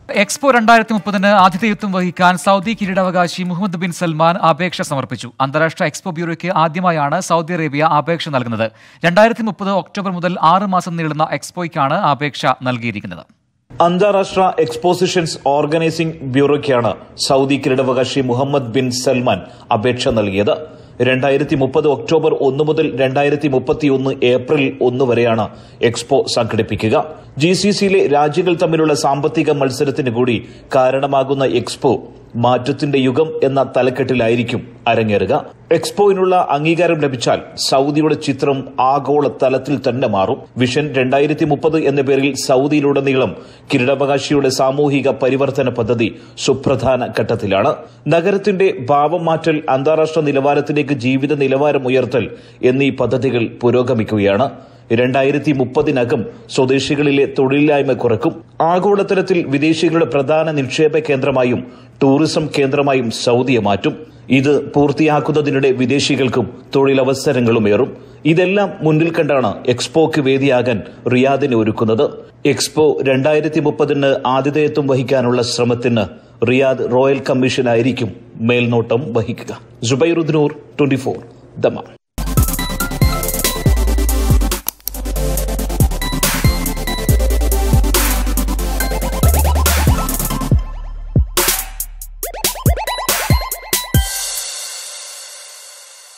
Expo 2030 ആതിഥേയത്വം വഹിക്കാൻ Saudi കിരീടാവകാശി മുഹമ്മദ് ബിൻ സൽമാൻ അപേക്ഷ സമർപ്പിച്ചു. അന്താരാഷ്ട്ര എക്സ്പോ ബ്യൂറോയ്ക്ക് ആദ്യമായാണ് സൗദി അറേബ്യ അപേക്ഷ നൽകുന്നത്. 2030 ഒക്ടോബർ മുതൽ 6 മാസം നീളുന്ന എക്സ്പോയ്ക്കാണ് അപേക്ഷ നൽകിയിരിക്കുന്നത്. അന്താരാഷ്ട്ര എക്സ്പോസിഷൻസ് ഓർഗനൈസിംഗ് ബ്യൂറോയ്ക്കാണ് സൗദി കിരീടാവകാശി മുഹമ്മദ് ബിൻ സൽമാൻ അപേക്ഷ നൽകിയത്. 2030 ഒക്ടോബർ 1 മുതൽ 2031 ഏപ്രിൽ 1 വരെയാണ് എക്സ്പോ സംഘടിപ്പിക്കുക. GCCയിലെ രാജ്യങ്ങൾ തമ്മിലുള്ള സാമ്പത്തിക മത്സരത്തിന് കൂടി കാരണമാകുന്ന എക്സ്പോ മാറ്റത്തിന്റെ യുഗം എന്ന തലക്കെട്ടിലായിരിക്കും അരങ്ങേറുക. എക്സ്പോയിനുള്ള അംഗീകാരം ലഭിച്ചാൽ സൗദിയുടെ ചിത്രം ആഗോള തലത്തിൽ തന്നെ മാറും. വിഷൻ 2030 എന്ന പേരിൽ സൗദിയിലുടനീളം കിരീടാവകാശിയുടെ സാമൂഹിക പരിവർത്തന പദ്ധതി സുപ്രധാന ഘട്ടത്തിലാണ്. നഗരത്തിന്റെ ഭാവം മാറ്റൽ, അന്താരാഷ്ട്ര നിലവാരത്തിലേക്ക് ജീവിത നിലവാരം ഉയർത്തൽ എന്നീ പദ്ധതികൾ പുരോഗമിക്കുകയാണ്. 2030 സ്വദേശികളിലെ തൊഴിലില്ലായ്മ കുറക്കും. ആഗോളതലത്തിൽ വിദേശികളുടെ പ്രധാന നിക്ഷേപ കേന്ദ്രമായും ടൂറിസം കേന്ദ്രമായും സൗദിയെ മാറ്റും. ഇത് പൂർത്തിയാക്കുന്നതിനിടെ വിദേശികൾക്കും തൊഴിലവസരങ്ങളുമേറും. ഇതെല്ലാം മുന്നിൽ കണ്ടാണ് എക്സ്പോക്ക് വേദിയാകാൻ റിയാദിനെ ഒരുക്കുന്നത്. എക്സ്പോ 2030 ആതിഥേയത്വം വഹിക്കാനുള്ള ശ്രമത്തിന് റിയാദ് റോയൽ കമ്മീഷനായിരിക്കും മേൽനോട്ടം വഹിക്കുക. സുബൈറുദ്ദീൻ 24 ദമാം.